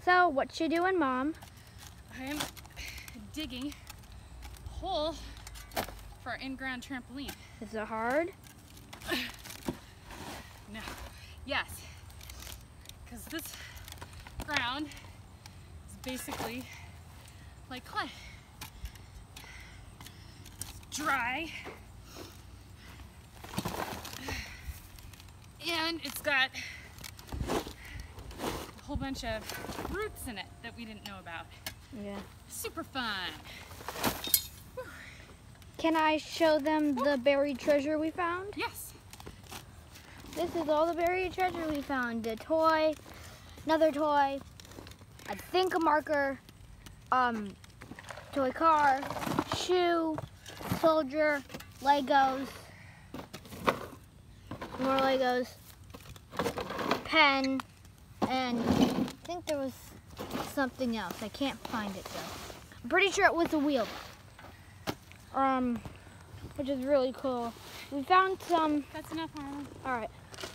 So, what you doing, Mom? I'm digging a hole for our in-ground trampoline. Is it hard? No. Yes. Because this ground is basically like clay. It's dry. And it's got a whole bunch of roots in it that we didn't know about. Yeah. Super fun. Can I show them the buried treasure we found? Yes. This is all the buried treasure we found. A toy, another toy, I think a marker, toy car, shoe, soldier, Legos, more Legos, pen, and I think there was something else. I can't find it though. I'm pretty sure it was a wheel. Which is really cool. We found some. That's enough, Harlan. All right.